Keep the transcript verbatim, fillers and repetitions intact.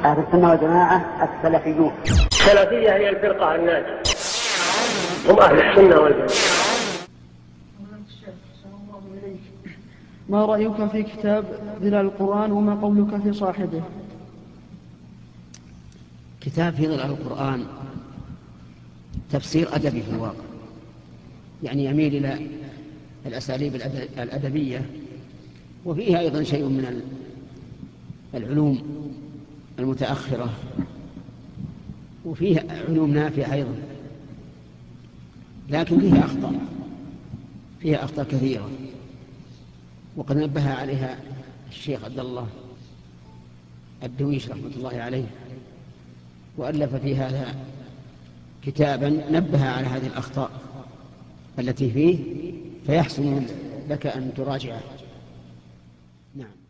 أهل السنة والجماعة السلفيون. السلفية هي الفرقة الناجية، هم أهل السنة والجماعة. ما رأيك في كتاب ظلال-القرآن وما قولك في صاحبه؟ كتاب في ظلال-القرآن تفسير أدبي في الواقع، يعني يميل إلى الأساليب الأدبية، وفيها أيضا شيء من العلوم المتأخرة، وفيها علوم نافعة أيضا، لكن فيها أخطاء فيها أخطاء كثيرة، وقد نبه عليها الشيخ عبدالله ad-Duwaysh رحمة الله عليه، وألف في هذا كتابا نبه على هذه الأخطاء التي فيه، فيحسن لك أن تراجعه. نعم.